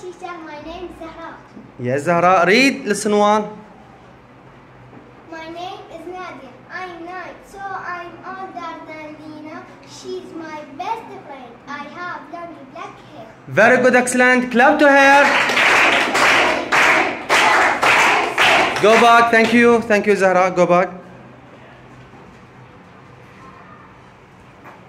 teacher. My name is Zahra. Yes, Zahra. Read للصنوان. My name is Nadia. I'm 9, so I'm older than Lina. She's my best friend. I have long black hair. Very good, excellent. Clap to her. Go back. Thank you, Zahra. Go back.